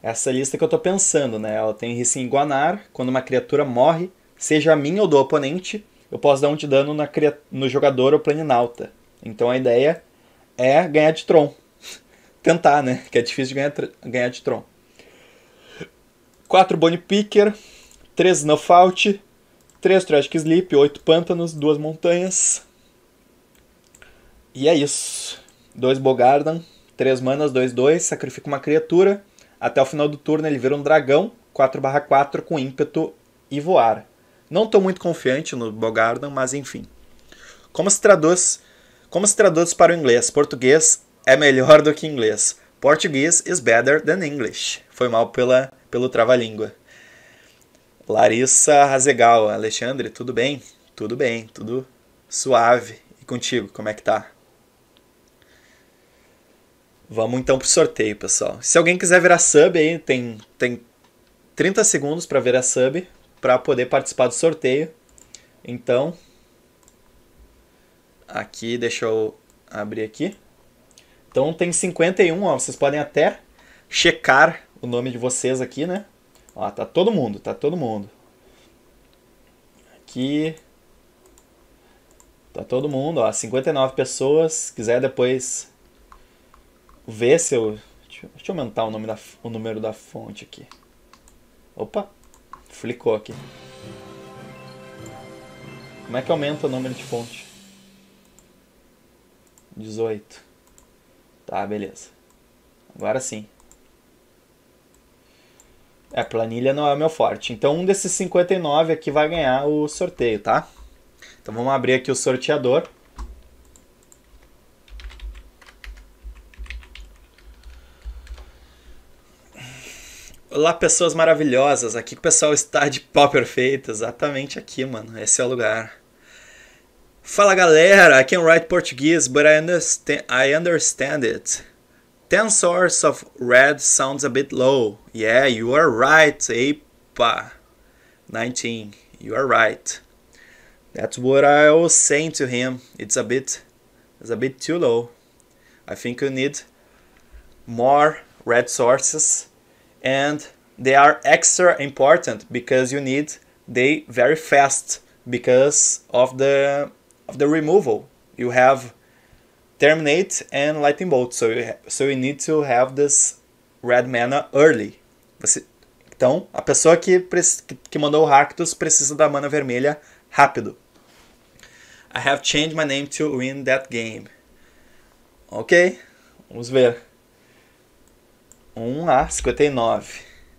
Essa lista que eu tô pensando, né? Ela tem risco em iguanar, quando uma criatura morre, seja minha ou do oponente, eu posso dar um de dano no jogador ou planinauta. Então a ideia é ganhar de Tron. Tentar, né? Que é difícil de ganhar de Tron. 4 Bone Picker, 3 Snuffout, 3 Tragic Sleep, 8 Pântanos, 2 Montanhas. E é isso. 2 Bogardan, 3 manas, 2/2, sacrifica uma criatura. Até o final do turno ele vira um dragão, 4/4 com ímpeto e voar. Não estou muito confiante no Bogardan, mas enfim. Como se traduz, como se traduz para o inglês? Português é melhor do que inglês. Português is better than English. Foi mal pelo trava-língua. Larissa Razegal, Alexandre, tudo bem? Tudo bem, tudo suave. E contigo, como é que tá? Vamos então pro sorteio, pessoal. Se alguém quiser virar sub aí, tem 30 segundos para virar sub para poder participar do sorteio. Então, aqui, deixa eu abrir aqui. Então tem 51, ó, vocês podem até checar o nome de vocês aqui, né? Ó, tá todo mundo, tá todo mundo. Aqui tá todo mundo, ó, 59 pessoas. Se quiser depois ver se eu... Deixa eu aumentar o número da fonte aqui. Opa, flicou aqui. Como é que aumenta o número de fonte? 18. Tá, beleza. Agora sim. Planilha não é o meu forte. Então um desses 59 aqui vai ganhar o sorteio, tá? Então vamos abrir aqui o sorteador. Olá, pessoas maravilhosas. Aqui que o pessoal está de pau perfeito. Exatamente aqui, mano. Esse é o lugar. Fala, galera. I can write Portuguese, but I understand it. 10 source of red sounds a bit low. Yeah, you are right. Epa. 19. You are right. That's what I was saying to him. It's a bit too low. I think you need more red sources, and they are extra important because you need they very fast because of the removal. You have Terminate and Lightning Bolt, so you need to have this red mana early. Então, a pessoa que mandou o Rakdos precisa da mana vermelha rápido. I have changed my name to win that game. Ok, vamos ver. 59.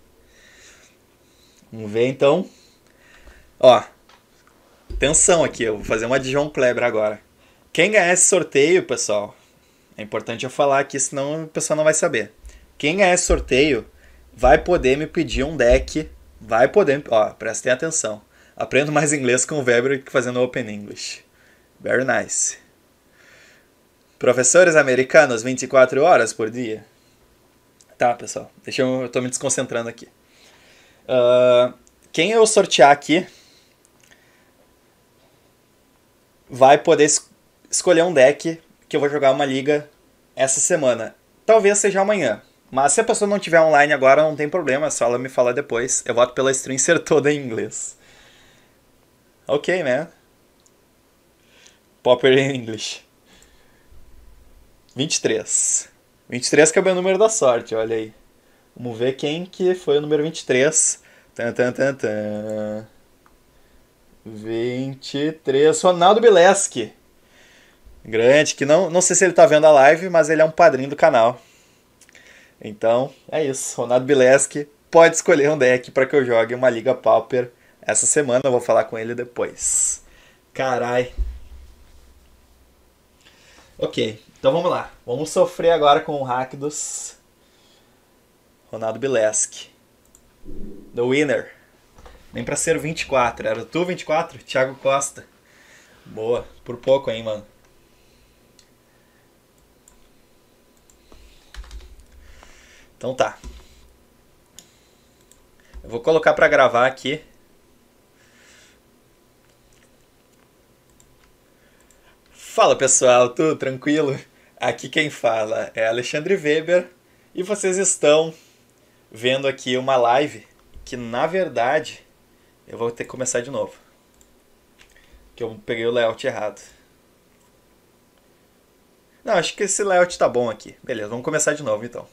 Vamos ver então. Ó, atenção aqui, eu vou fazer uma de João Kleber agora. Quem ganhar esse sorteio, pessoal, é importante eu falar aqui, senão o pessoal não vai saber. Quem ganhar esse sorteio vai poder me pedir um deck. Vai poder. Ó, prestem atenção. Aprendo mais inglês com o Weber que fazendo Open English. Very nice. Professores americanos, 24 horas por dia. Tá, pessoal. Eu tô me desconcentrando aqui. Quem eu sortear aqui vai poder escolher um deck que eu vou jogar uma liga essa semana. Talvez seja amanhã. Mas se a pessoa não tiver online agora, não tem problema. É só ela me falar depois. Eu voto pela stream ser toda em inglês. Ok, man. Popper in English. 23. 23 que é o meu número da sorte, olha aí. Vamos ver quem que foi o número 23. 23. Ronaldo Bileski. Grande, que não sei se ele tá vendo a live, mas ele é um padrinho do canal. Então, é isso. Ronaldo Bileski pode escolher um deck para que eu jogue uma Liga Pauper essa semana. Eu vou falar com ele depois. Carai. Ok, então vamos lá. Vamos sofrer agora com o Rakdos. Ronaldo Bileski. The winner. Nem pra ser 24. Era tu 24? Thiago Costa. Boa. Por pouco, hein, mano. Então tá. Eu vou colocar pra gravar aqui. Fala, pessoal, tudo tranquilo? Aqui quem fala é Alexandre Weber e vocês estão vendo aqui uma live que, na verdade, eu vou ter que começar de novo. Que eu peguei o layout errado. Não, acho que esse layout tá bom aqui. Beleza, vamos começar de novo então.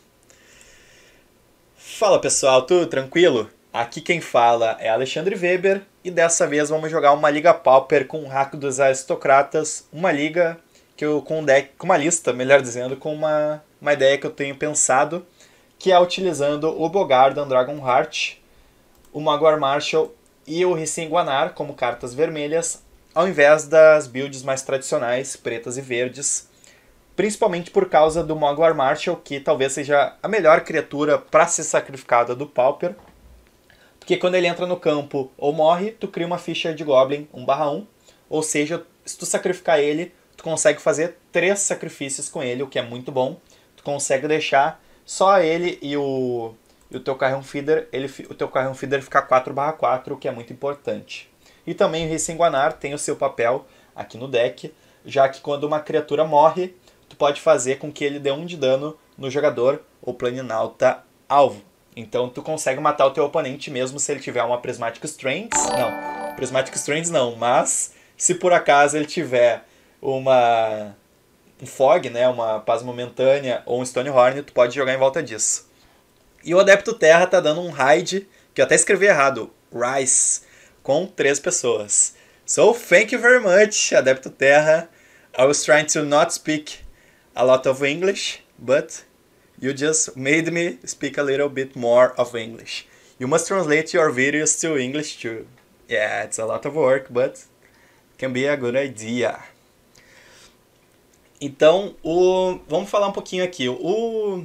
Fala pessoal, tudo tranquilo? Aqui quem fala é Alexandre Weber e dessa vez vamos jogar uma Liga Pauper com o Hack dos Aristocratas. Uma liga que eu, com um deck, com uma lista, melhor dizendo, com uma ideia que eu tenho pensado, que é utilizando o Bogardan Dragonheart, o Maguar Marshall e o Hissin Guanar como cartas vermelhas, ao invés das builds mais tradicionais, pretas e verdes, principalmente por causa do Maguar Marshall, que talvez seja a melhor criatura para ser sacrificada do Pauper, porque quando ele entra no campo ou morre, tu cria uma ficha de Goblin 1/1, ou seja, se tu sacrificar ele, tu consegue fazer 3 sacrifícios com ele, o que é muito bom. Tu consegue deixar só ele e o teu Carrion Feeder, o teu Carrion Feeder ficar 4/4, o que é muito importante. E também o Hissin Guanar tem o seu papel aqui no deck, já que quando uma criatura morre, tu pode fazer com que ele dê 1 de dano no jogador ou planinauta alvo. Então tu consegue matar o teu oponente mesmo se ele tiver uma Prismatic Strands. Não, Prismatic Strands não, mas se por acaso ele tiver um Fog, né, uma Paz Momentânea ou um Stonehorn, tu pode jogar em volta disso. E o Adepto Terra tá dando um raid, que eu até escrevi errado, Rice, com 3 pessoas. So, thank you very much, Adepto Terra. I was trying to not speak a lot of English, but you just made me speak a little bit more of English. You must translate your videos to English too. Yeah, it's a lot of work, but can be a good idea. Então, vamos falar um pouquinho aqui. O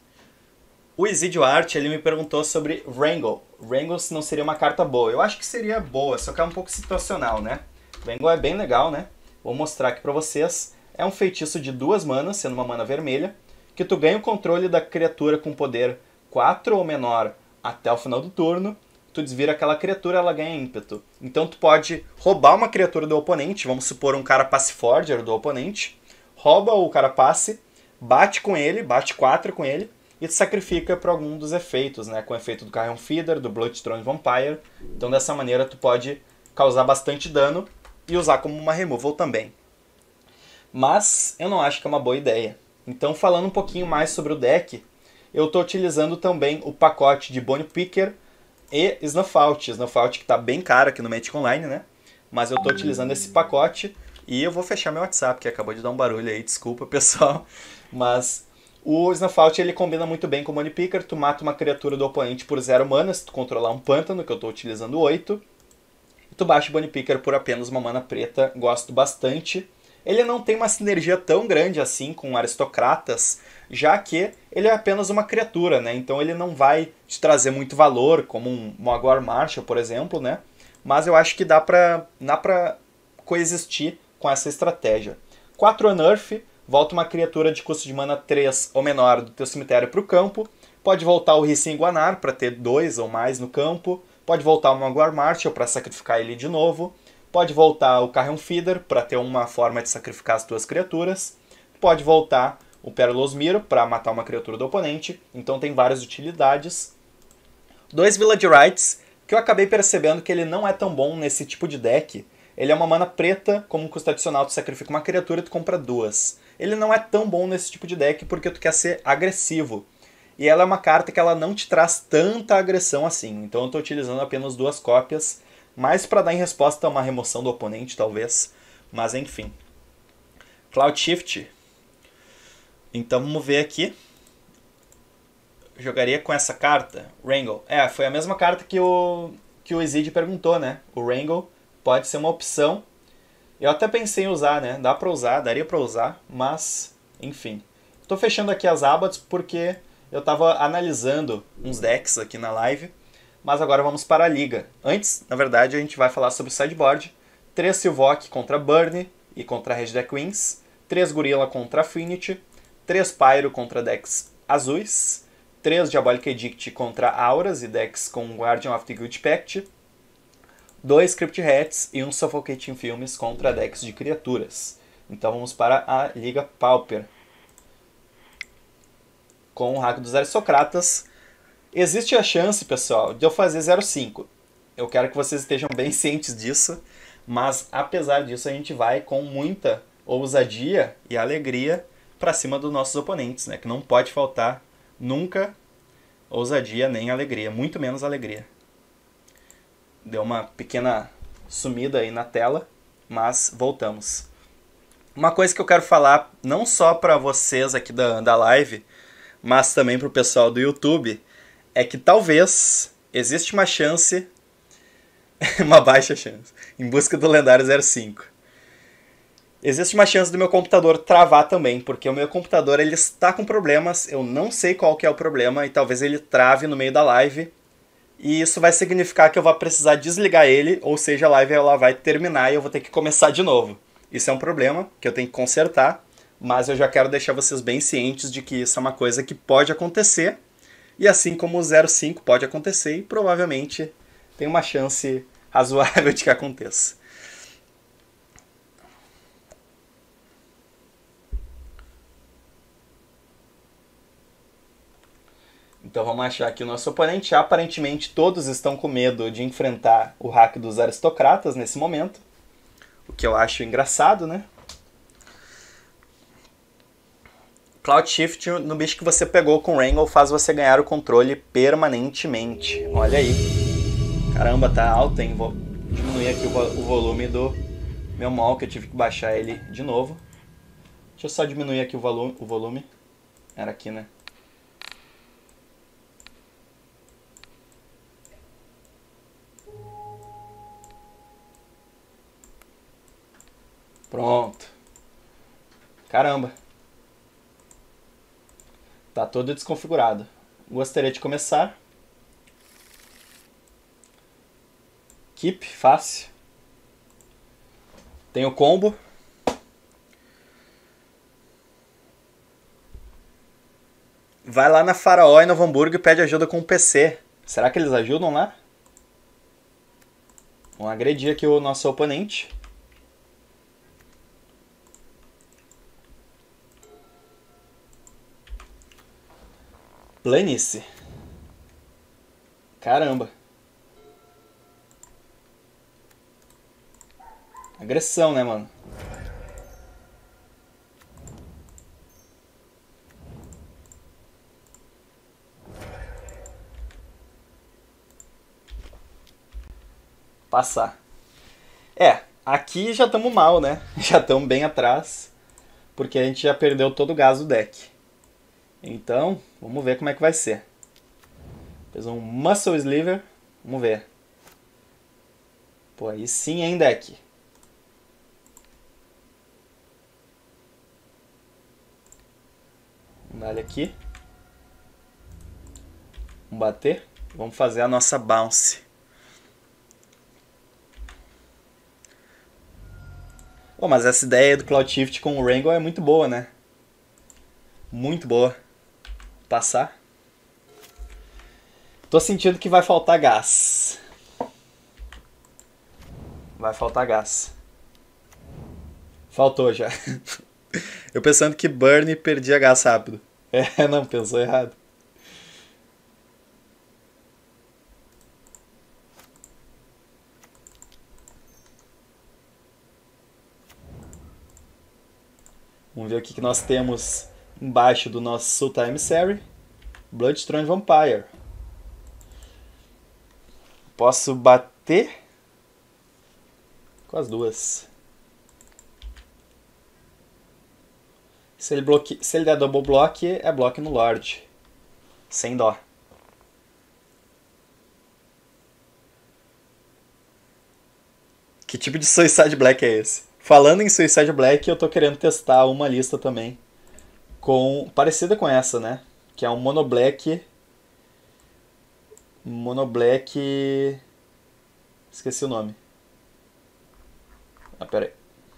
Isidio Art, ele me perguntou sobre Wrangle. Wrangle se não seria uma carta boa. Eu acho que seria boa, só que é um pouco situacional, né? Wrangle é bem legal, né? Vou mostrar aqui pra vocês. É um feitiço de 2 manas, sendo uma mana vermelha, que tu ganha o controle da criatura com poder 4 ou menor até o final do turno. Tu desvira aquela criatura, ela ganha ímpeto. Então tu pode roubar uma criatura do oponente, vamos supor um Carapace Forger do oponente, rouba o Carapace, bate com ele, bate 4 com ele, e tu sacrifica para algum dos efeitos, né? Com o efeito do Carrion Feeder, do Bloodstone Vampire. Então dessa maneira tu pode causar bastante dano e usar como uma removal também. Mas eu não acho que é uma boa ideia. Então, falando um pouquinho mais sobre o deck, eu estou utilizando também o pacote de Bone Picker e Snuffalt. Snuffalt que está bem caro aqui no Magic Online, né? Mas eu estou utilizando esse pacote e eu vou fechar meu WhatsApp, que acabou de dar um barulho aí, desculpa pessoal. Mas o Snuffalt ele combina muito bem com o Bone Picker. Tu mata uma criatura do oponente por 0 mana, se tu controlar um pântano, que eu estou utilizando 8. E tu baixa o Bone Picker por apenas uma mana preta, gosto bastante. Ele não tem uma sinergia tão grande assim com aristocratas, já que ele é apenas uma criatura, né? Então ele não vai te trazer muito valor, como um Maguar Marshall, por exemplo, né? Mas eu acho que dá pra coexistir com essa estratégia. 4 Unearth, volta uma criatura de custo de mana 3 ou menor do teu cemitério para o campo. Pode voltar o Hissin Guanar para ter 2 ou mais no campo. Pode voltar o Maguar Marshall para sacrificar ele de novo. Pode voltar o Carrion Feeder para ter uma forma de sacrificar as tuas criaturas. Pode voltar o Perilous Mirror para matar uma criatura do oponente. Então tem várias utilidades. 2 Village Rites, que eu acabei percebendo que ele não é tão bom nesse tipo de deck. Ele é uma mana preta, como um custo adicional tu sacrifica uma criatura e tu compra 2. Ele não é tão bom nesse tipo de deck porque tu quer ser agressivo. E ela é uma carta que ela não te traz tanta agressão assim. Então eu estou utilizando apenas 2 cópias. Mais para dar em resposta a uma remoção do oponente, talvez. Mas enfim. Cloud Shift. Então vamos ver aqui. Jogaria com essa carta, Wrangle. Foi a mesma carta que o Isidio perguntou, né? O Wrangle pode ser uma opção. Eu até pensei em usar, né? Dá pra usar, daria pra usar. Mas, enfim. Tô fechando aqui as abas porque eu tava analisando uns decks aqui na live. Mas agora vamos para a liga. Antes, na verdade, a gente vai falar sobre o sideboard. 3 Sylvok contra Burn e contra Red Deck Wings. 3 Gorilla contra Affinity. 3 Pyro contra decks azuis. 3 Diabolic Edict contra Auras e decks com Guardian of the Guild Pact. 2 Crypt Rats e 1 Suffocating Films contra decks de criaturas. Então vamos para a Liga Pauper. Com o Hack dos Aristocratas. Existe a chance, pessoal, de eu fazer 0,5. Eu quero que vocês estejam bem cientes disso, mas apesar disso a gente vai com muita ousadia e alegria para cima dos nossos oponentes, né? Que não pode faltar nunca ousadia nem alegria, muito menos alegria. Deu uma pequena sumida aí na tela, mas voltamos. Uma coisa que eu quero falar, não só para vocês aqui da live, mas também para o pessoal do YouTube, é que talvez existe uma chance, uma baixa chance, em busca do lendário 05. Existe uma chance do meu computador travar também, porque o meu computador ele está com problemas, eu não sei qual que é o problema e talvez ele trave no meio da live. E isso vai significar que eu vou precisar desligar ele, ou seja, a live ela vai terminar e eu vou ter que começar de novo. Isso é um problema que eu tenho que consertar, mas eu já quero deixar vocês bem cientes de que isso é uma coisa que pode acontecer. E assim como o 05 pode acontecer, e provavelmente tem uma chance razoável de que aconteça. Então vamos achar aqui o nosso oponente. Aparentemente todos estão com medo de enfrentar o hack dos aristocratas nesse momento. O que eu acho engraçado, né? Cloud Shift no bicho que você pegou com o Wrangle faz você ganhar o controle permanentemente. Olha aí. Caramba, tá alto, hein? Vou diminuir aqui o volume do meu mal, que eu tive que baixar ele de novo. Deixa eu só diminuir aqui o volume. Era aqui, né? Pronto. Caramba. Tá todo desconfigurado. Gostaria de começar. Keep, fácil. Tem o combo. Vai lá na Faraó em Novo Hamburgo e pede ajuda com o PC. Será que eles ajudam lá? Vamos agredir aqui o nosso oponente. Planície. Caramba. Agressão, né, mano? Passar. Aqui já estamos mal, né? Já estamos bem atrás, porque a gente já perdeu todo o gás do deck. Então, vamos ver como é que vai ser. Fez um Muscle Sliver. Vamos ver. Pô, aí sim, hein, deck. Vamos dar ele aqui. Vamos bater. Vamos fazer a nossa bounce. Pô, mas essa ideia do Cloud Shift com o Wrangle é muito boa, né? Muito boa. Passar. Tô sentindo que vai faltar gás. Vai faltar gás. Faltou já. Eu pensando que Burn perdia gás rápido. Não, pensou errado. Vamos ver o que nós temos embaixo do nosso Sultai Emissary. Bloodstone Vampire. Posso bater com as duas. Se ele der double block, é block no Lorde. Sem dó. Que tipo de Suicide Black é esse? Falando em Suicide Black, eu tô querendo testar uma lista também parecida com essa, né? Que é um Mono Black. Esqueci o nome. Pera aí.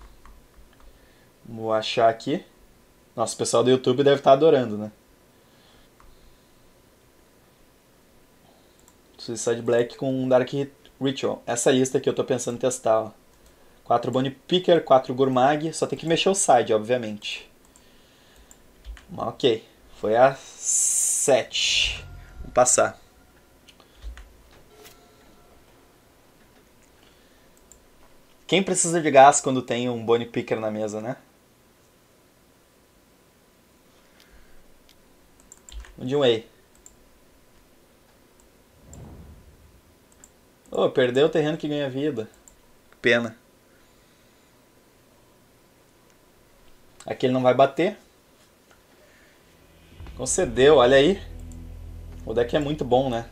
Vou achar aqui. Nossa, o pessoal do YouTube deve estar adorando, né? Suicide Black com Dark Ritual. Essa lista aqui eu tô pensando em testar, ó. 4 Bone Picker, 4 Gurmag. Só tem que mexer o side, obviamente. Ok. Foi a 7. Vamos passar. Quem precisa de gás quando tem um Bone Picker na mesa, né? Um Wei. Oh, perdeu o terreno que ganha vida. Pena. Aqui ele não vai bater. Concedeu, olha aí. O deck é muito bom, né?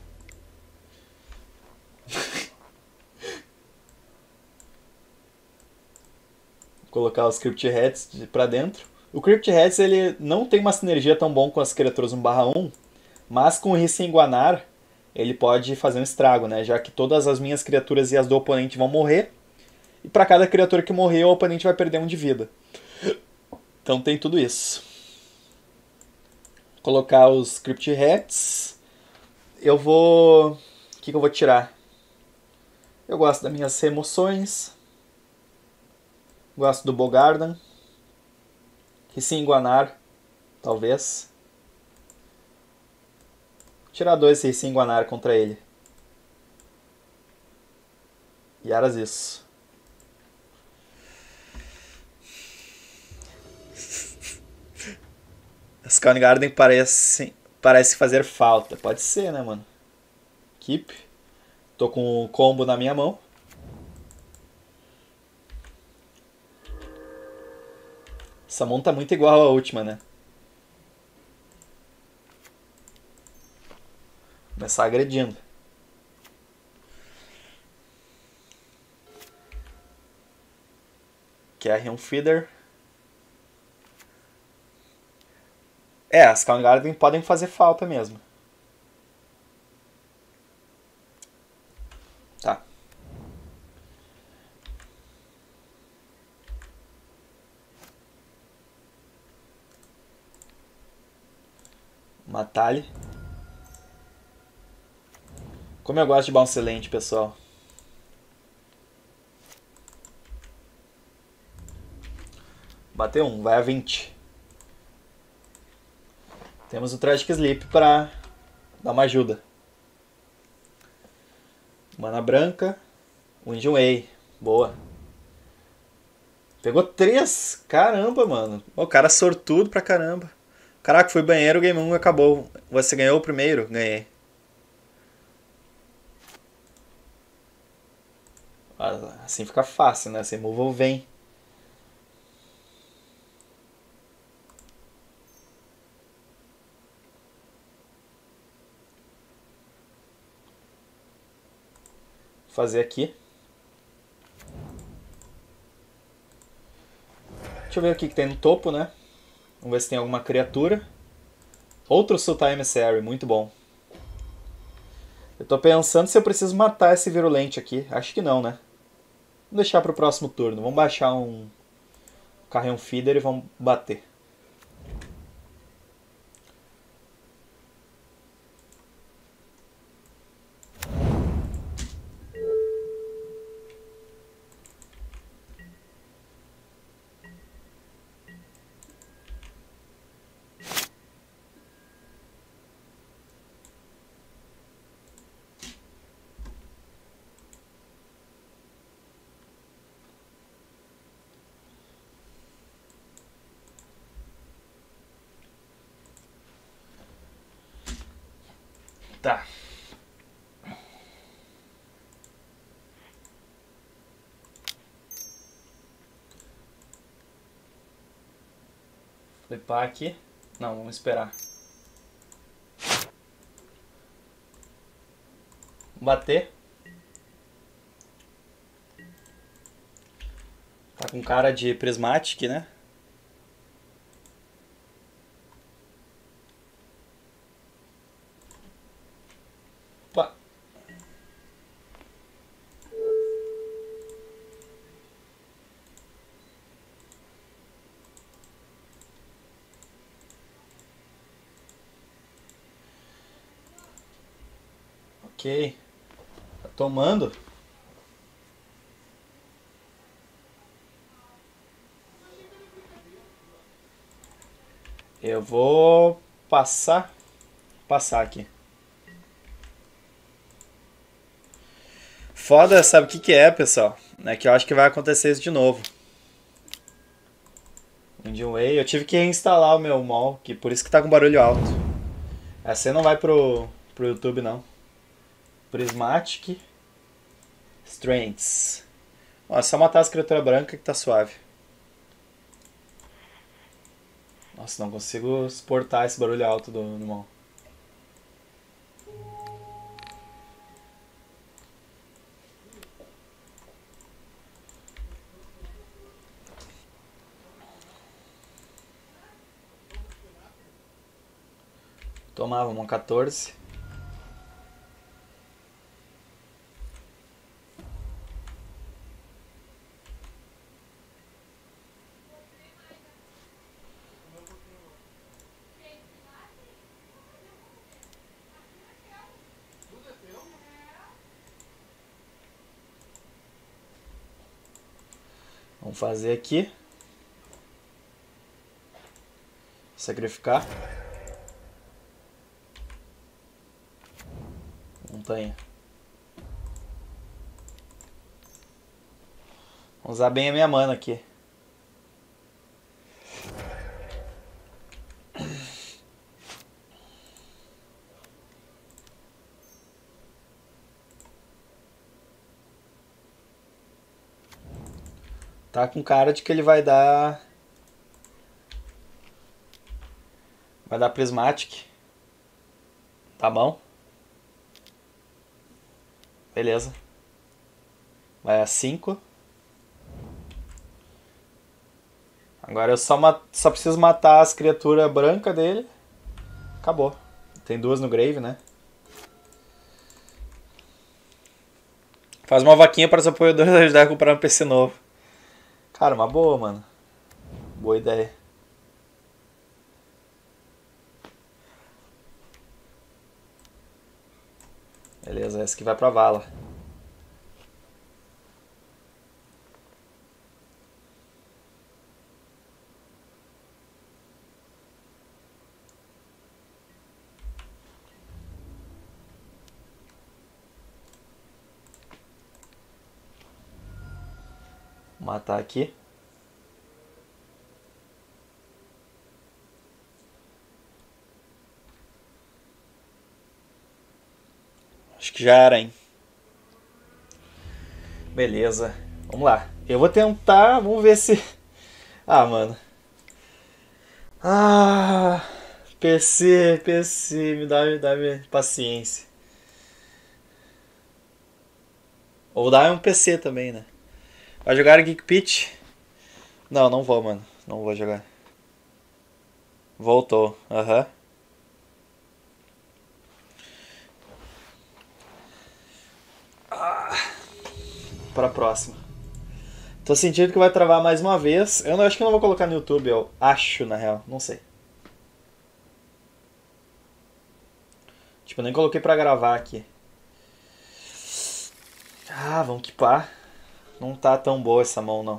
Colocar os Crypt Heads pra dentro. O Crypt Heads ele não tem uma sinergia tão bom com as criaturas 1/1, mas com o Hissing Guanar ele pode fazer um estrago, né? Já que todas as minhas criaturas e as do oponente vão morrer. E para cada criatura que morrer, o oponente vai perder 1 de vida. Então tem tudo isso. Colocar os Crypt Heads. Eu vou... O que eu vou tirar? Eu gosto das minhas remoções. Gosto do Bogardan. Hissing Guanar, talvez. Tirar 2 Hissing Guanar contra ele. E eras isso. Scout Garden parece fazer falta. Pode ser, né, mano? Keep. Tô com o combo na minha mão. Essa mão tá muito igual à última, né? Começar agredindo. Carrion Feeder. As Scout Garden podem fazer falta mesmo. Tá. Matar-lhe. Como eu gosto de Bounce Land, pessoal. Bateu 1, vai a 20. Temos o Tragic Sleep para dar uma ajuda. Mana branca. Wind Way. Boa. Pegou 3. Caramba, mano. O cara sortudo pra caramba. Caraca, fui banheiro, o Game 1 acabou. Você ganhou o primeiro? Ganhei. Assim fica fácil, né? Você move ou vem. Fazer aqui. Deixa eu ver o que tem no topo, né? Vamos ver se tem alguma criatura. Outro Sultai Emissary, muito bom. Eu tô pensando se eu preciso matar esse virulente aqui. Acho que não, né? Vamos deixar pro próximo turno. Vamos baixar um Carrion Feeder e vamos bater. Tá. Flipar aqui. Não, vamos esperar. Bater. Tá com cara de Prismatic, né? Opa. Ok. Tá tomando. Eu vou passar aqui. Foda, sabe o que que é, pessoal? É que eu acho que vai acontecer isso de novo. Indian Way, eu tive que reinstalar o meu mall, que por isso que tá com barulho alto. Essa aí não vai pro YouTube, não. Prismatic Strengths. Ó, é só matar as criaturas brancas que tá suave. Nossa, não consigo suportar esse barulho alto do mall. Tomava uma 14. Vamos fazer aqui. Sacrificar. Montanha. Vamos usar bem a minha mana aqui. Tá com cara de que ele vai dar... Vai dar Prismatic. Tá bom. Beleza. Vai a 5. Agora eu só preciso matar as criaturas brancas dele. Acabou. Tem duas no grave, né? Faz uma vaquinha para os apoiadores ajudar a comprar um PC novo. Cara, uma boa, mano. Boa ideia. Beleza, essa aqui vai pra vala. Vou matar aqui. Acho que já era, hein? Beleza. Vamos lá. Eu vou tentar. Vamos ver se. Ah, mano. Ah. PC. Me dá paciência. Ou dá um PC também, né? Vai jogar Geek Pitch? Não, não vou, mano. Não vou jogar. Voltou. Aham. Pra próxima. Tô sentindo que vai travar mais uma vez. Eu acho que eu não vou colocar no YouTube, eu acho, na real. Não sei. Tipo, eu nem coloquei pra gravar aqui. Ah, vamos equipar. Não tá tão boa essa mão, não.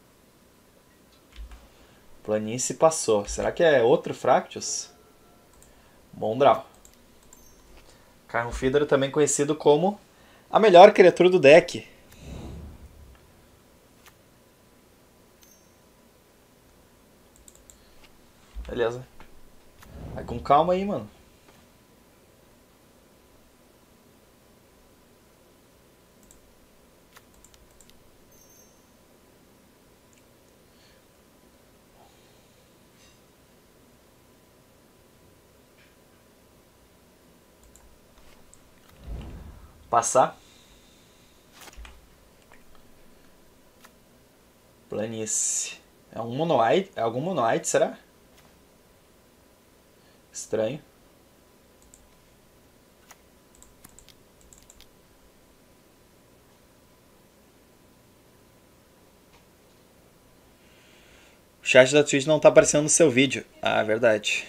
Planície passou. Será que é outro Fractus? Bom draw. Carro Feeder, também conhecido como a melhor criatura do deck. Beleza. Vai com calma aí, mano. Passar. Planície. É um monoite? É algum monoite, será? Estranho. O chat da Twitch não tá aparecendo no seu vídeo. Ah, é verdade.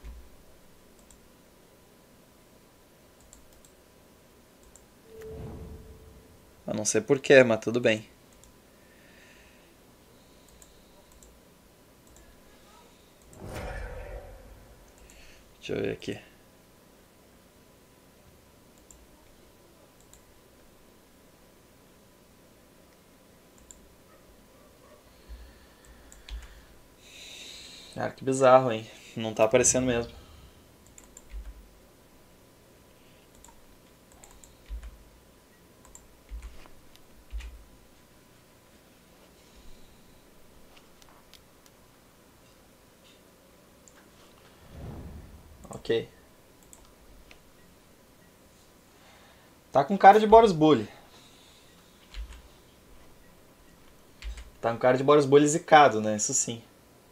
Eu não sei porquê, mas tudo bem. Deixa eu ver aqui. Cara, que bizarro, hein? Não tá aparecendo mesmo. Ok. Tá com cara de Boros Bully. Tá com cara de Boros Bully zicado, né? Isso sim.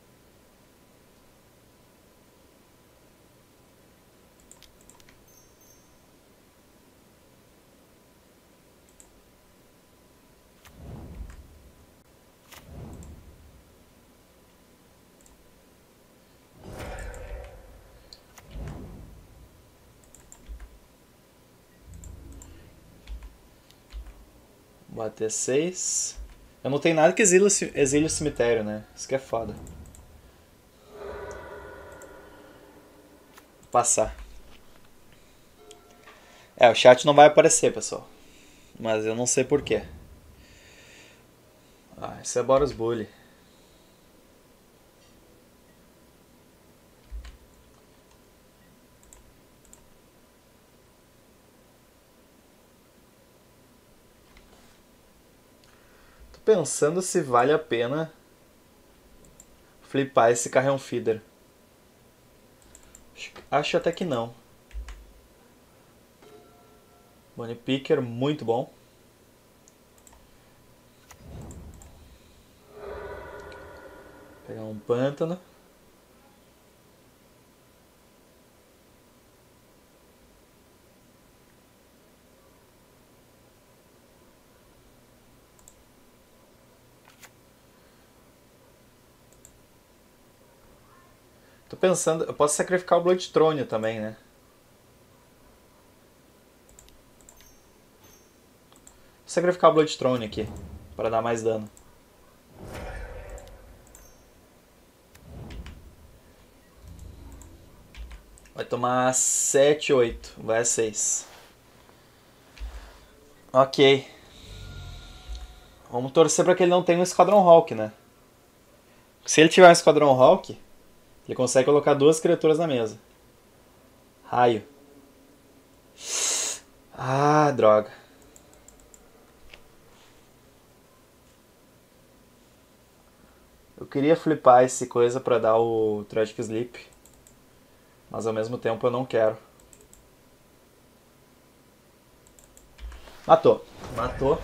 Bater 6. Eu não tenho nada que exile o cemitério, né? Isso que é foda. Passar. É, o chat não vai aparecer, pessoal. Mas eu não sei porquê. Ah, isso é Boros Bully. Tô pensando se vale a pena flipar esse Carrion Feeder. Acho até que não. Money Picker, muito bom. Pegar um pântano. Tô pensando, eu posso sacrificar o Blood Throne também, né? Vou sacrificar o Blood Throne aqui, para dar mais dano. Vai tomar 7, 8. Vai a 6. Ok. Vamos torcer para que ele não tenha um Esquadrão Hawk, né? Se ele tiver um Esquadrão Hawk, ele consegue colocar 2 criaturas na mesa. Raio. Ah, droga. Eu queria flipar esse coisa pra dar o Tragic Sleep. Mas ao mesmo tempo eu não quero. Matou. Matou.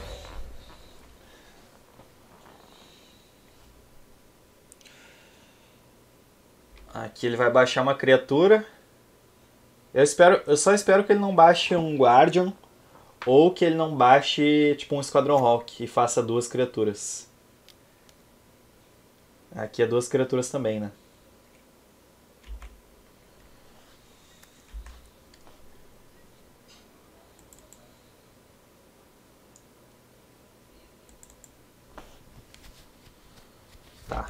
Aqui ele vai baixar uma criatura. Eu só espero que ele não baixe um Guardian. Ou que ele não baixe tipo um Esquadrão Hawk e faça 2 criaturas. Aqui é 2 criaturas também, né? Tá.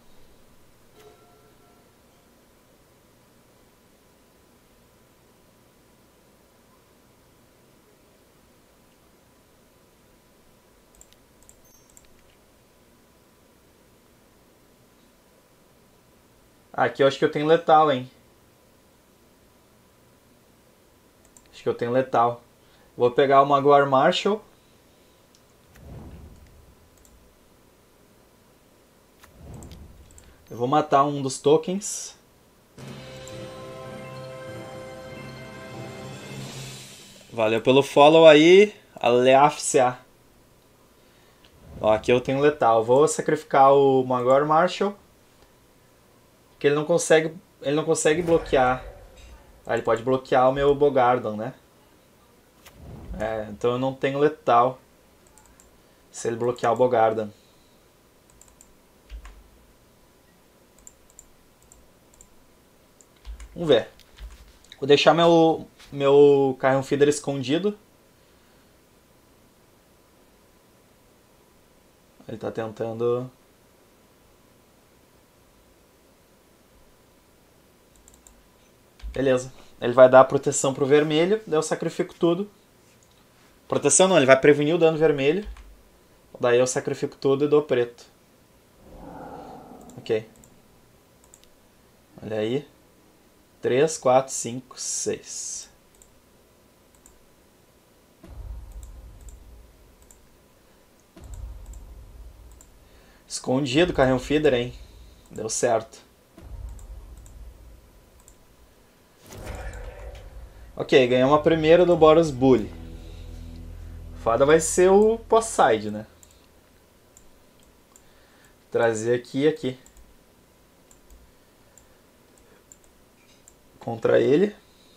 Aqui eu acho que eu tenho letal, hein? Acho que eu tenho letal. Vou pegar o Maguire Marshall. Eu vou matar um dos tokens. Valeu pelo follow aí, Aleafcia. Ó, aqui eu tenho letal. Vou sacrificar o Maguire Marshall. Que ele não consegue bloquear. Ah, ele pode bloquear o meu Bogardan, né? É, então eu não tenho letal se ele bloquear o Bogardan. Vamos ver. Vou deixar meu Carrion Feeder escondido. Ele tá tentando... Beleza. Ele vai dar proteção pro vermelho, daí eu sacrifico tudo. Proteção não, ele vai prevenir o dano vermelho. Daí eu sacrifico tudo e dou preto. Ok. Olha aí. 3, 4, 5, 6. Escondido, carrinho feeder, hein? Deu certo. Ok, ganhamos a primeira do Boros Bully. Fada vai ser o pós-side, né? Trazer aqui e aqui. Contra ele.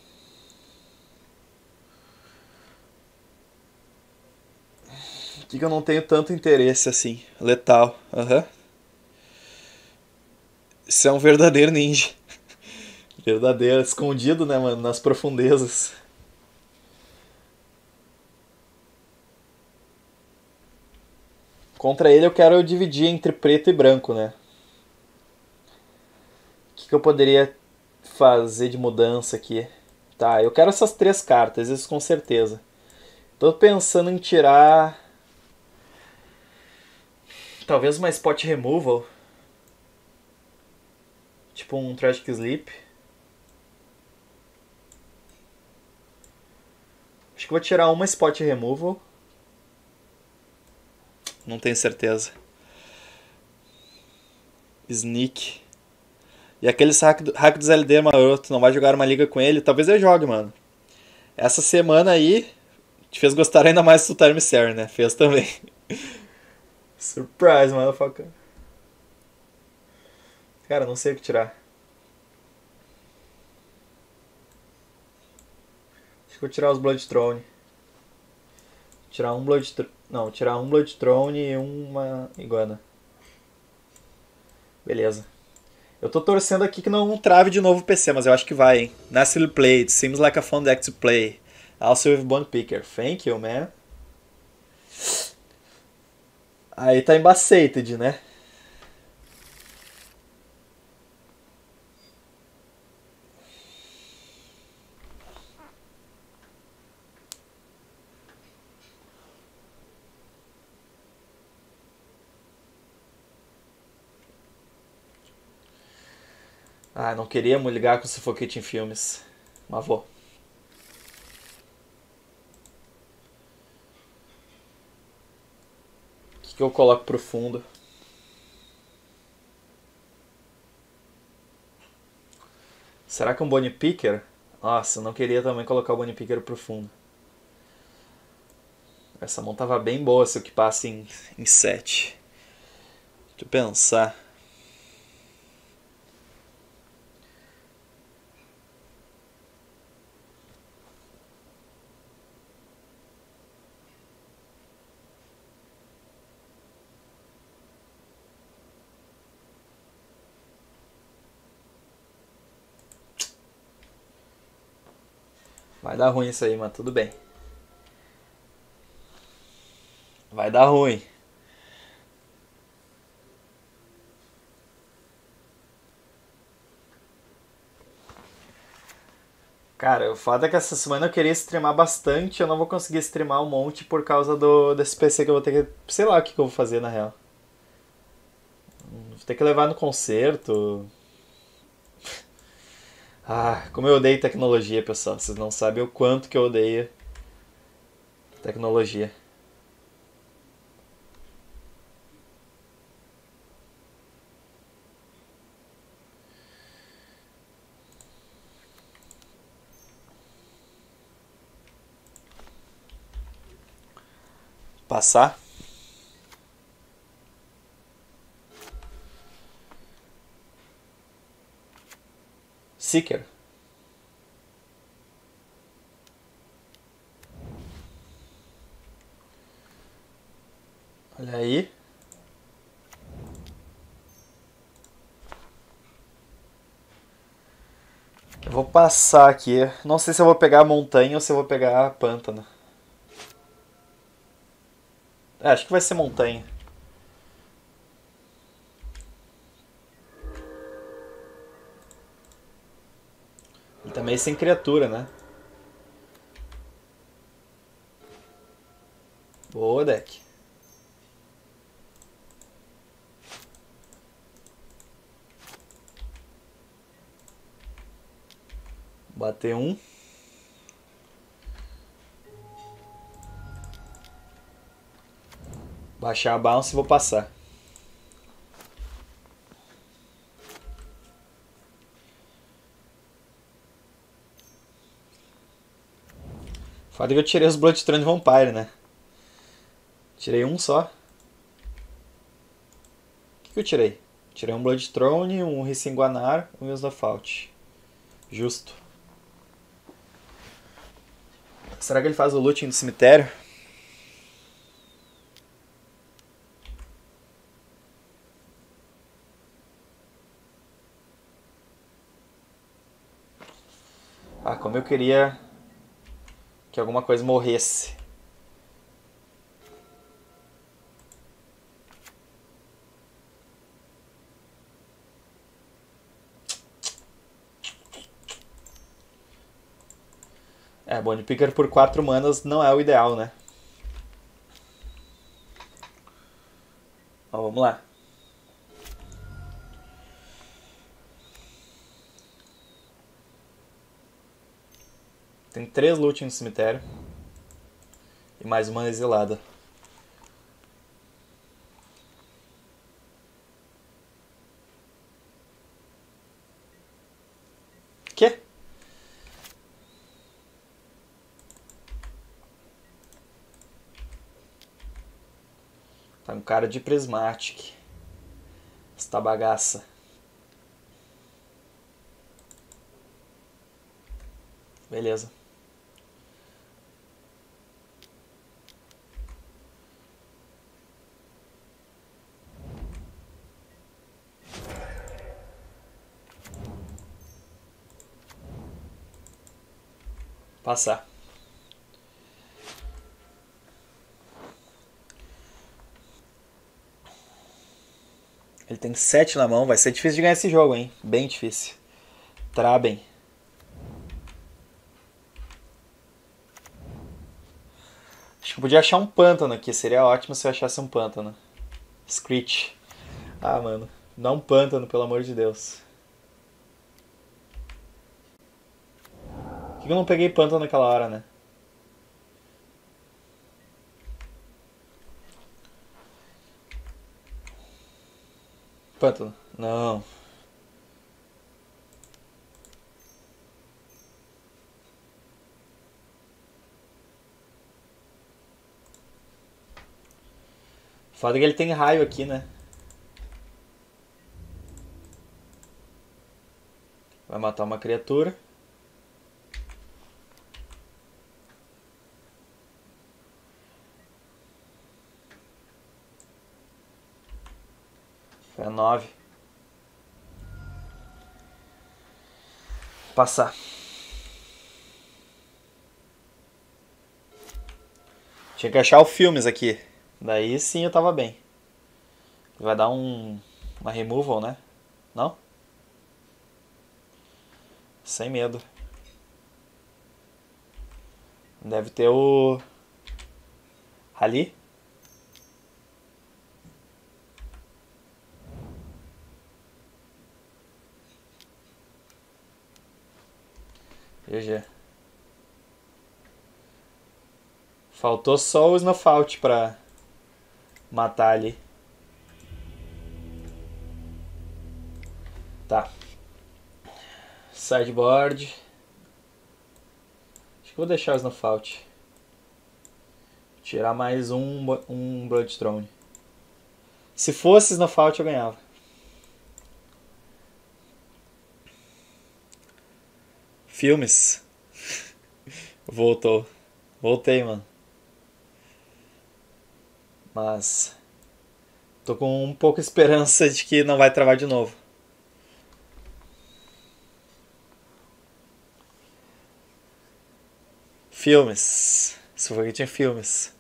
Que eu não tenho tanto interesse assim. Letal. Aham. Isso é um verdadeiro ninja. Verdadeiro, escondido, né, mano? Nas profundezas. Contra ele eu quero dividir entre preto e branco, né? O que eu poderia fazer de mudança aqui? Tá, eu quero essas 3 cartas, isso com certeza. Tô pensando em tirar. Talvez uma Spot Removal. Tipo um Tragic Sleep. Acho que vou tirar uma Spot Removal. Não tenho certeza. Sneak. E aqueles hack dos LD maroto, não vai jogar uma liga com ele? Talvez eu jogue, mano. Essa semana aí te fez gostar ainda mais do Time Serra, né? Fez também. Surprise, motherfucker. Cara, não sei o que tirar. Acho que vou tirar os Blood Throne. Tirar um Blood Throne. Não, tirar um Blood Throne e uma Iguana. Beleza. Eu tô torcendo aqui que não trave de novo o PC, mas eu acho que vai, hein? Nicely played. Seems like a fun deck to play. Also with Bone Picker. Thank you, man. Aí tá embaçated, né? Ah, não queria me ligar com Suffocating Filmes. Mas vou. O que eu coloco pro fundo? Será que um Bone Picker? Nossa, eu não queria também colocar o Bone Picker pro fundo. Essa mão tava bem boa se o que passa em 7. Deixa eu pensar. Vai dar ruim isso aí, mas tudo bem. Vai dar ruim. Cara, o fato é que essa semana eu queria streamar bastante, eu não vou conseguir streamar um monte por causa desse PC que eu vou ter que. Sei lá o que eu vou fazer na real. Vou ter que levar no concerto. Ah, como eu odeio tecnologia, pessoal. Vocês não sabem o quanto que eu odeio tecnologia. Passar? Seeker. Olha aí. Eu vou passar aqui. Não sei se eu vou pegar a montanha ou se eu vou pegar a pântano. Acho que vai ser montanha. Ele tá meio sem criatura, né? Boa, deck. Bater um. Baixar a bounce e vou passar. Foda que eu tirei os Bloodstone Vampire, né? Tirei um só. O que eu tirei? Tirei um Bloodstone, um Rissinguanar e um Yosnofalt. Justo. Será que ele faz o looting do cemitério? Ah, como eu queria que alguma coisa morresse. É, Bone Picker por 4 manas não é o ideal, né? Ó, vamos lá. Tem 3 loot no cemitério. E mais uma exilada. Quê? Tá um cara de Prismatic. Esta bagaça. Beleza. Passar. Ele tem 7 na mão. Vai ser difícil de ganhar esse jogo, hein? Bem difícil. Trabem. Acho que eu podia achar um pântano aqui. Seria ótimo se eu achasse um pântano. Screech. Ah, mano. Dá um pântano, pelo amor de Deus. Por que eu não peguei pântano naquela hora, né? Pântano. Não. Foda que ele tem raio aqui, né? Vai matar uma criatura. Foi a 9. Passar. Tinha que achar o filmes aqui. Daí sim eu tava bem. Vai dar uma removal, né? Não? Sem medo. Deve ter o... Ali? GG. Faltou só o Snowfault pra matar ali. Tá. Sideboard. Acho que vou deixar o Snowfault. Tirar mais um Bloodstone. Se fosse Snowfault eu ganhava. Filmes. Voltou. Voltei, mano. Mas tô com um pouco de esperança de que não vai travar de novo. Filmes. Se for que tinha filmes.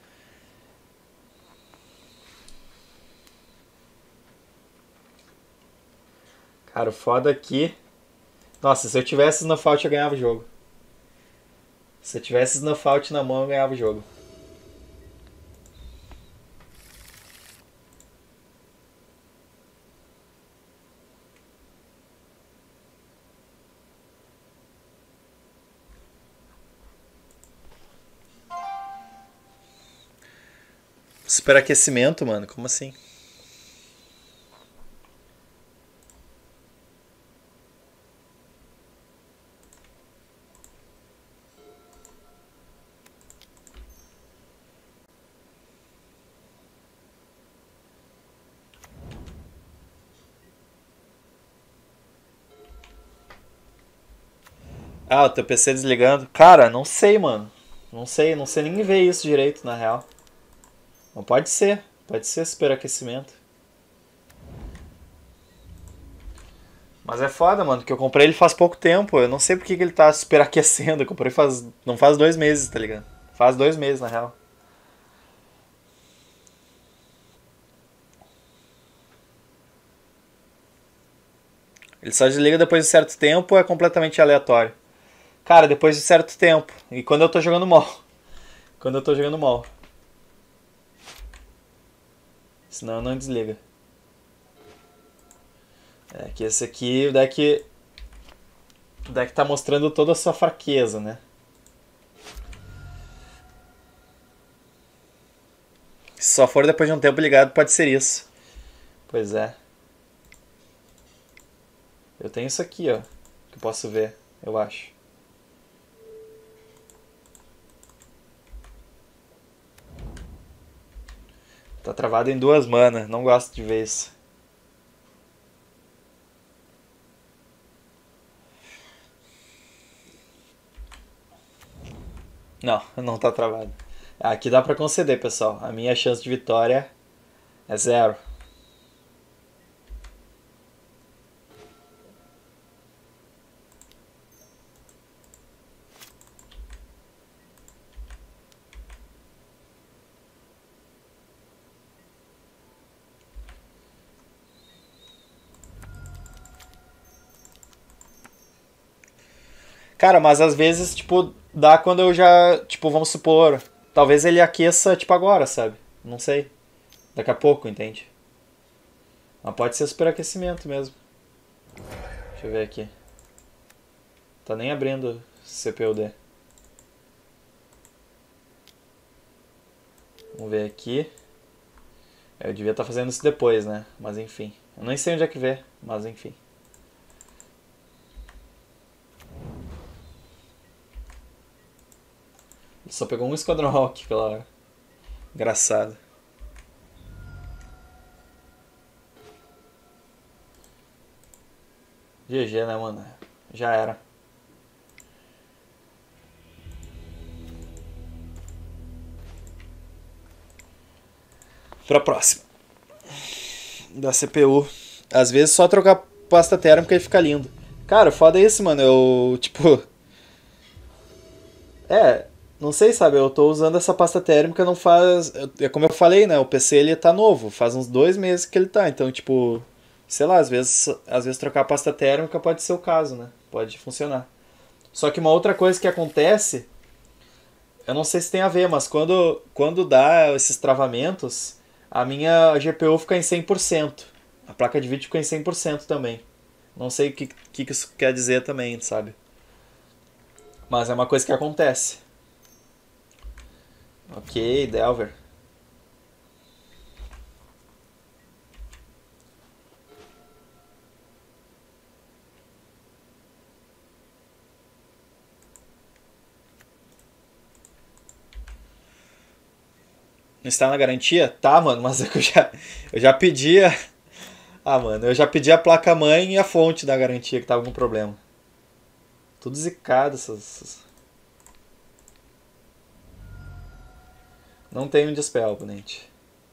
Cara, o foda aqui. Nossa, se eu tivesse Snowfault eu ganhava o jogo. Se eu tivesse Snowfault na mão eu ganhava o jogo. Superaquecimento, mano? Como assim? Ah, o teu PC desligando. Cara, não sei, mano. Não sei nem ver isso direito, na real. Não pode ser. Pode ser superaquecimento. Mas é foda, mano, que eu comprei ele faz pouco tempo. Eu não sei por que ele tá superaquecendo. Eu comprei faz. Não faz 2 meses, tá ligado? Faz 2 meses, na real. Ele só desliga depois de certo tempo, é completamente aleatório. Cara, depois de certo tempo. E quando eu tô jogando mal. Quando eu tô jogando mal. Senão não desliga. É que esse aqui, o deck tá mostrando toda a sua fraqueza, né? Se só for depois de um tempo ligado, pode ser isso. Pois é. Eu tenho isso aqui, ó. Que eu posso ver, eu acho. Tá travado em 2 manas. Não gosto de ver isso. Não, não tá travado. Aqui dá pra conceder, pessoal. A minha chance de vitória é zero. Cara, mas às vezes, tipo, dá quando eu já. Tipo, vamos supor. Talvez ele aqueça, tipo, agora, sabe? Não sei. Daqui a pouco, entende? Mas pode ser superaquecimento mesmo. Deixa eu ver aqui. Tá nem abrindo CPUD. Vamos ver aqui. Eu devia estar fazendo isso depois, né? Mas enfim. Eu nem sei onde é que vê, mas enfim. Ele só pegou um Esquadrão Rock aquela hora. Engraçado. GG, né, mano? Já era. Pra próxima. Da CPU. Às vezes só trocar pasta térmica e fica lindo. Cara, foda é isso, mano. Eu, tipo. É, não sei, sabe? Eu tô usando essa pasta térmica não faz. É como eu falei, né? O PC ele tá novo. Faz uns 2 meses que ele tá. Então, tipo. Sei lá, às vezes trocar a pasta térmica pode ser o caso, né? Pode funcionar. Só que uma outra coisa que acontece. Eu não sei se tem a ver, mas quando dá esses travamentos, a minha GPU fica em 100%. A placa de vídeo fica em 100% também. Não sei o que isso quer dizer também, sabe? Mas é uma coisa que acontece. Ok, Delver. Não está na garantia? Tá, mano, mas é que eu já pedi a... Ah, mano, eu já pedi a placa-mãe e a fonte da garantia que tava com problema. Tudo zicado Não tem um dispel, oponente.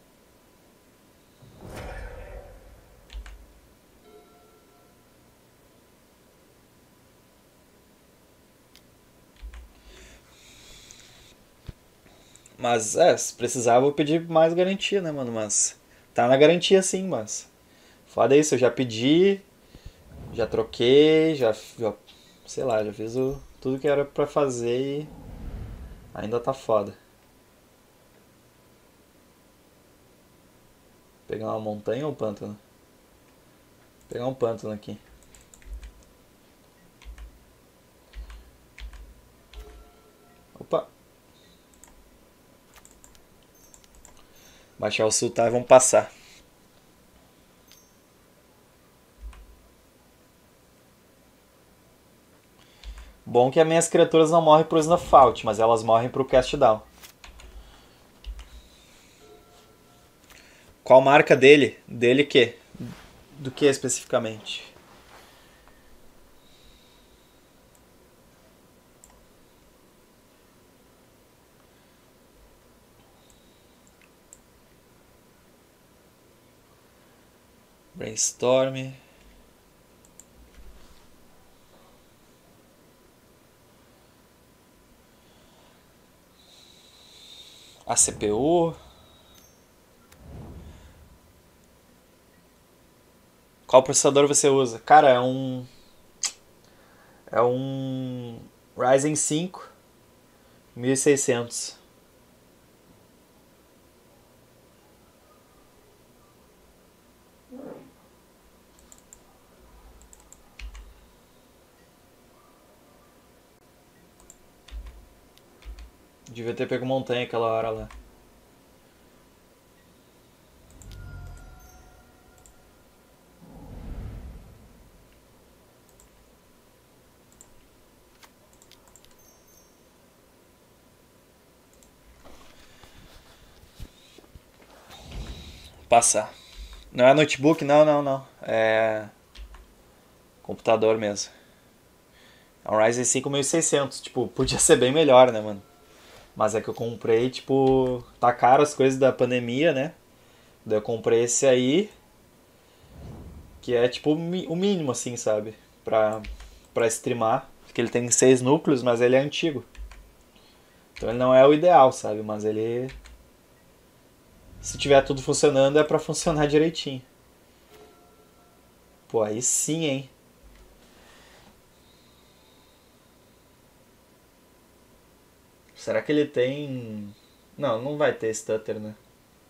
Mas, se precisar, eu vou pedir mais garantia, né, mano? Mas tá na garantia sim, mas... Foda isso, eu já pedi, já troquei, sei lá, já fiz tudo que era pra fazer e ainda tá foda. Pegar uma montanha ou um pântano? Pegar um pântano aqui. Opa! Baixar o sultar e vamos passar. Bom que as minhas criaturas não morrem pro Snuff mas elas morrem pro Cast Down. Qual marca dele? Dele que? Do que especificamente? Brainstorm. A CPU. Qual processador você usa? Cara, é um Ryzen 5 1600. Devia ter pego montanha aquela hora lá. Passar. Não é notebook? Não, não, não. É computador mesmo. É um Ryzen 5 1600. Tipo, podia ser bem melhor, né, mano? Mas é que eu comprei, tipo... Tá caro as coisas da pandemia, né? Daí eu comprei esse aí, que é tipo o mínimo, assim, sabe? Pra streamar. Porque ele tem 6 núcleos, mas ele é antigo. Então ele não é o ideal, sabe? Mas ele... Se tiver tudo funcionando, é pra funcionar direitinho. Pô, aí sim, hein? Será que ele tem... Não, não vai ter stutter, né?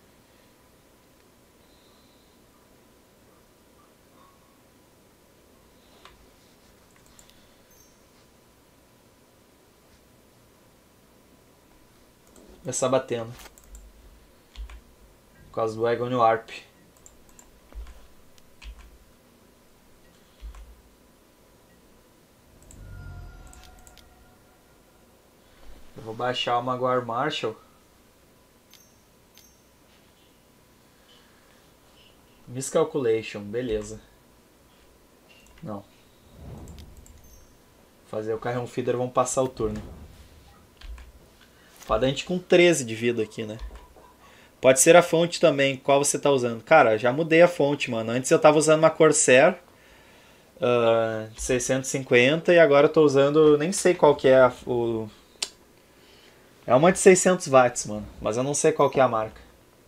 Vai estar batendo. Por causa do Agon Warp. Eu vou baixar o Maguire Marshall. Miscalculation, beleza. Não. Fazer o Carrion Feeder, vamos passar o turno. Fadante com 13 de vida aqui, né? Pode ser a fonte também, qual você tá usando. Cara, já mudei a fonte, mano. Antes eu tava usando uma Corsair 650 e agora eu tô usando, nem sei qual que é o... É uma de 600 watts, mano. Mas eu não sei qual que é a marca.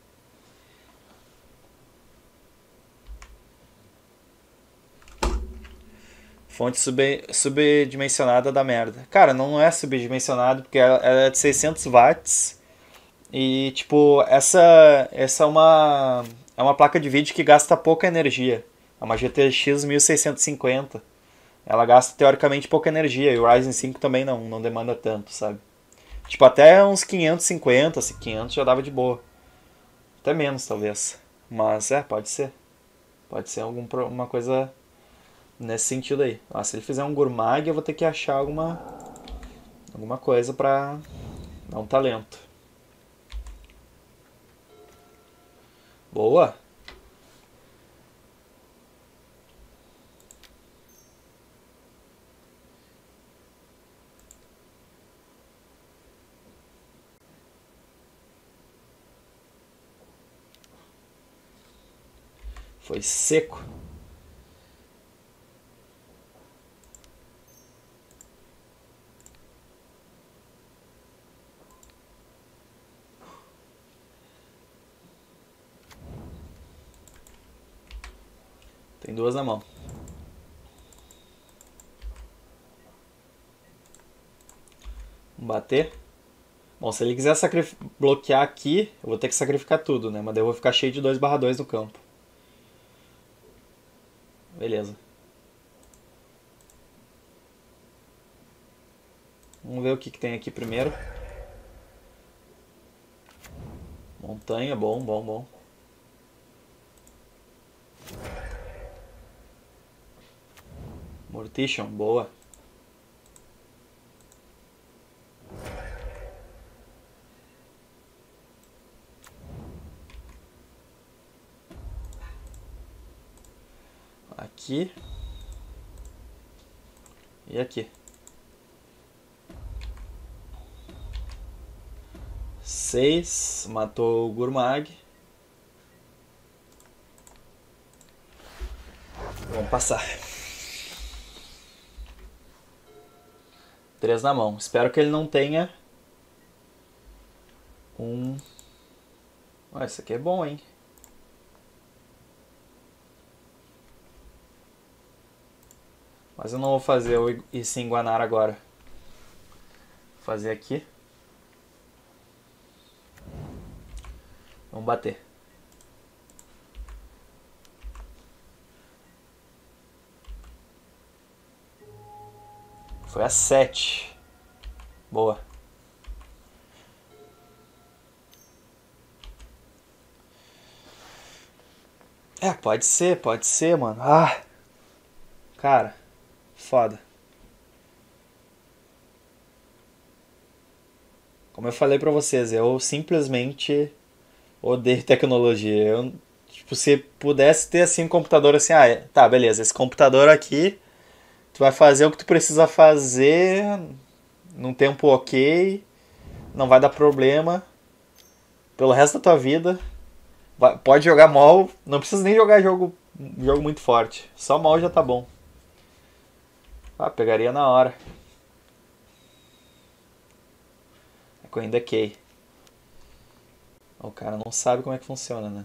Fonte subdimensionada da merda. Cara, não é subdimensionado porque ela é de 600 watts. E, tipo, essa é uma placa de vídeo que gasta pouca energia. É uma GTX 1650. Ela gasta teoricamente pouca energia. E o Ryzen 5 também não demanda tanto, sabe? Tipo, até uns 550, assim, 500 já dava de boa. Até menos, talvez. Mas, pode ser. Pode ser uma coisa nesse sentido aí. Ah, se ele fizer um Gurmag, eu vou ter que achar alguma coisa pra dar um talento. Boa! Foi seco. Tem duas na mão. Vamos bater. Bom, se ele quiser bloquear aqui, eu vou ter que sacrificar tudo, né? Mas daí eu vou ficar cheio de 2/2 no campo. Beleza. Vamos ver o que tem aqui primeiro. Montanha, bom, bom, bom. Mortician, boa. Aqui. E aqui. 6. Matou o Gurmag. Vamos passar. 3 na mão. Espero que ele não tenha um... Ah, esse aqui é bom, hein? Mas eu não vou fazer o Isinguanar agora. Vou fazer aqui. Vamos bater. Foi a 7. Boa. É, pode ser, mano. Ah! Cara, foda. Como eu falei pra vocês, eu simplesmente odeio tecnologia. Eu, tipo, se pudesse ter assim um computador assim, ah, tá, beleza, esse computador aqui, tu vai fazer o que tu precisa fazer num tempo ok, não vai dar problema pelo resto da tua vida. Pode jogar mol, não precisa nem jogar jogo muito forte. Só mol já tá bom. Ah, pegaria na hora. É com ainda key. O cara não sabe como é que funciona, né?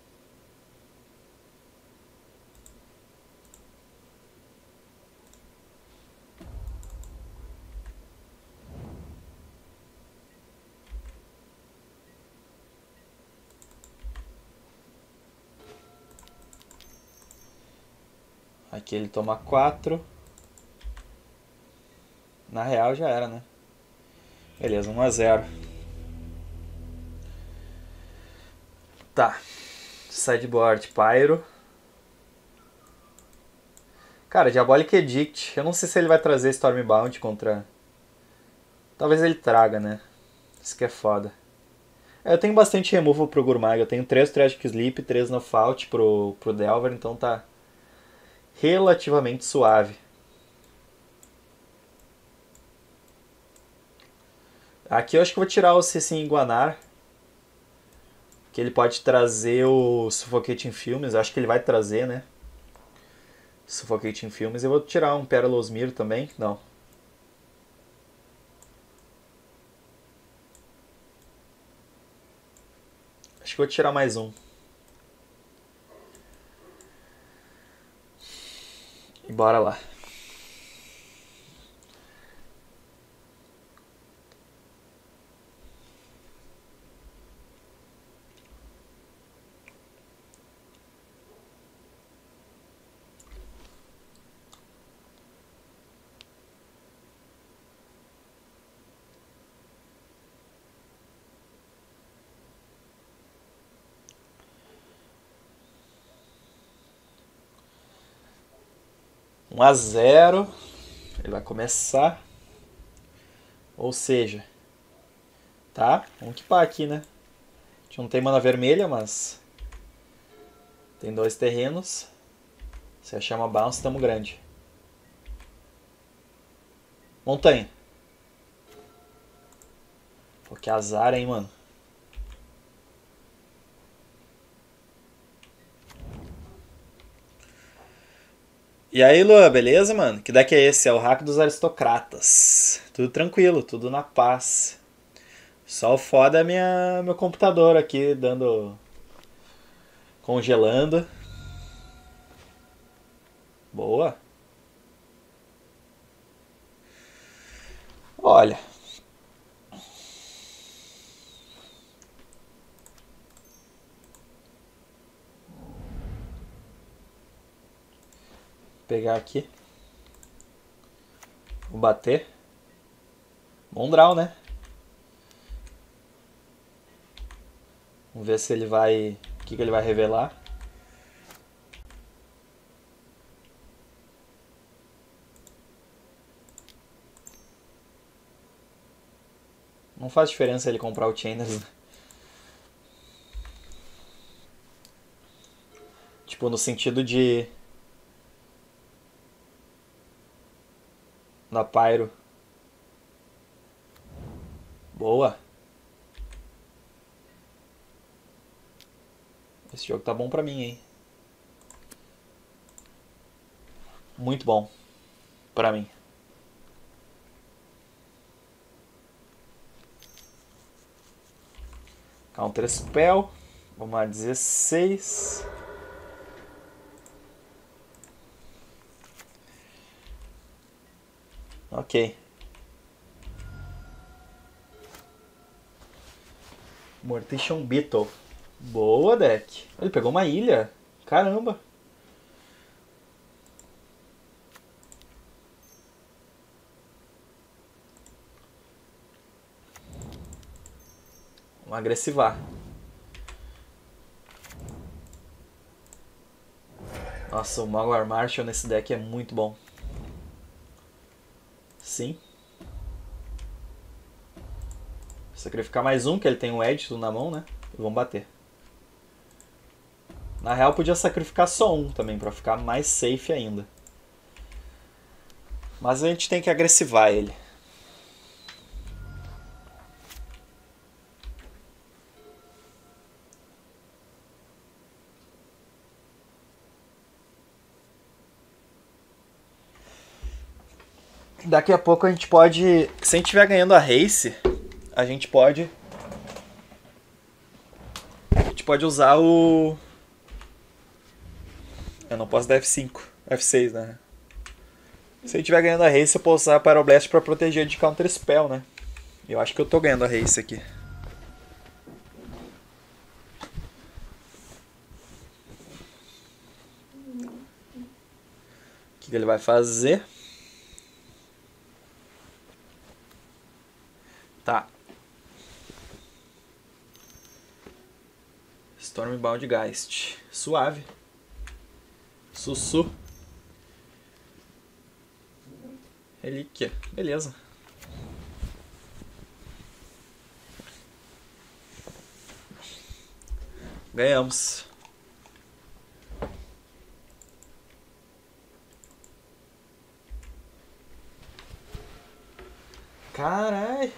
Aqui ele toma 4. Na real já era, né? Beleza, 1-0. Tá. Sideboard, Pyro. Cara, Diabolic Edict. Eu não sei se ele vai trazer Stormbound contra... Talvez ele traga, né? Isso que é foda. Eu tenho bastante removal pro Gurmag. Eu tenho 3 Tragic Sleep, 3 Knockout pro Delver, então tá relativamente suave. Aqui eu acho que eu vou tirar o Cecim Iguanar, que ele pode trazer o Suffocating Films. Eu acho que ele vai trazer, né? Suffocating Films. Eu vou tirar um Perlosmir também. Não. Acho que vou tirar mais um. E bora lá. Um a 0. Ele vai começar. Ou seja, tá? Vamos equipar aqui, né? A gente não tem mana vermelha, mas tem 2 terrenos. Se achar uma bounce, tamo grande. Montanha. Pô, que azar, hein, mano. E aí, Lua, beleza, mano? Que deck é esse? É o Hack dos Aristocratas. Tudo tranquilo, tudo na paz. Só o foda é meu computador aqui dando... congelando. Boa. Olha. Vou pegar aqui. Vou bater. Bom draw, né? Vamos ver se ele vai... O que ele vai revelar. Não faz diferença ele comprar o Chainers. Tipo, no sentido de... Da Pyro. Boa. Esse jogo tá bom pra mim, hein? Muito bom. Pra mim. Counter Spell. Vamos lá, 16. Ok. Mortician Beetle. Boa, deck. Ele pegou uma ilha. Caramba. Vamos agressivar. Nossa, o Maglar Marshall nesse deck é muito bom. Sim. Sacrificar mais um, que ele tem o Edge na mão, né? E vamos bater. Na real, podia sacrificar só um também, pra ficar mais safe ainda. Mas a gente tem que agressivar ele. Daqui a pouco a gente pode... Se a gente estiver ganhando a race, a gente pode... usar o... Eu não posso dar F5. F6, né? Se a gente estiver ganhando a race, eu posso usar a Pyroblast pra proteger de Counter Spell, né? Eu acho que eu tô ganhando a race aqui. O que ele vai fazer? Tá. Stormbound Geist. Suave. Sussu. Relíquia. Beleza. Ganhamos. Carai.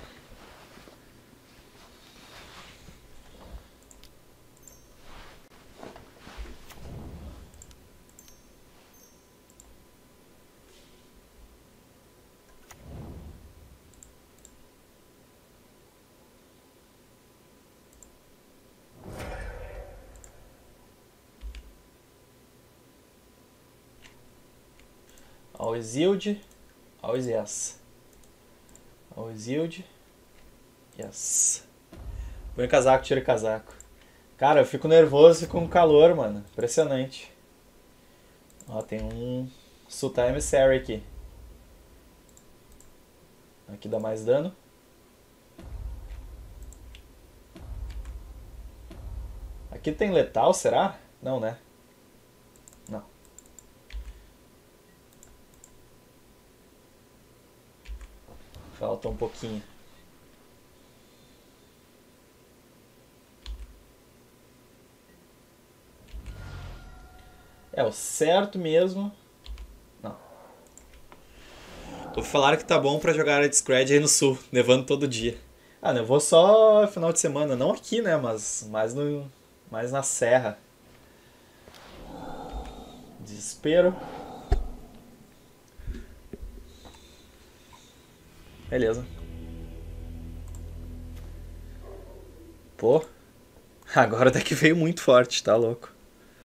Always yield. Always yes. Always yield. Yes. Põe casaco, tira casaco. Cara, eu fico nervoso com calor, mano. Impressionante. Ó, tem um Sultai Emissary aqui. Aqui dá mais dano. Aqui tem letal, será? Não, né? Não. Falta um pouquinho. É, o certo mesmo... Não. Falaram que tá bom pra jogar Red Scred aí no sul, nevando todo dia. Ah, nevou só final de semana, não aqui, né, mas mais na serra. Desespero. Beleza. Pô. Agora até que veio muito forte, tá louco.